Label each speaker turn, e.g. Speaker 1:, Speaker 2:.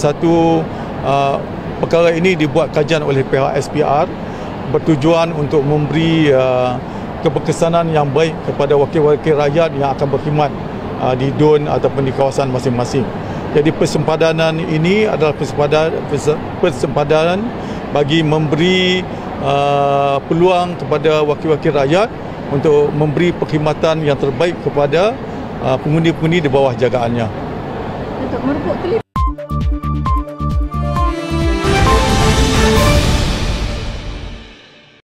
Speaker 1: Satu perkara ini dibuat kajian oleh pihak SPR bertujuan untuk memberi keberkesanan yang baik kepada wakil-wakil rakyat yang akan berkhidmat di DUN ataupun di kawasan masing-masing. Jadi persempadanan ini adalah persempadanan bagi memberi peluang kepada wakil-wakil rakyat untuk memberi perkhidmatan yang terbaik kepada pengundi-pengundi di bawah jagaannya.
Speaker 2: Untuk merebut telefon